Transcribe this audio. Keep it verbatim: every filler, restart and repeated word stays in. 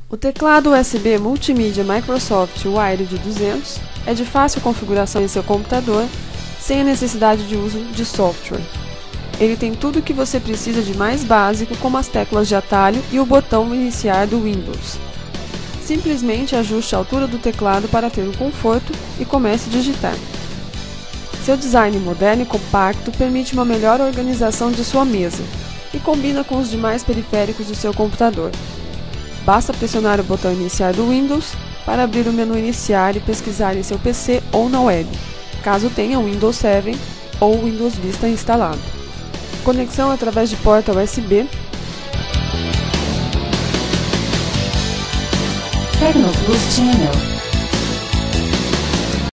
O teclado U S B multimídia Microsoft Wired duzentos é de fácil configuração em seu computador, sem a necessidade de uso de software. Ele tem tudo o que você precisa de mais básico, como as teclas de atalho e o botão iniciar do Windows. Simplesmente ajuste a altura do teclado para ter o conforto e comece a digitar. Seu design moderno e compacto permite uma melhor organização de sua mesa e combina com os demais periféricos do seu computador. Basta pressionar o botão iniciar do Windows para abrir o menu iniciar e pesquisar em seu P C ou na web, caso tenha o Windows sete ou o Windows Vista instalado. Conexão através de porta U S B. Tecnoplus Channel.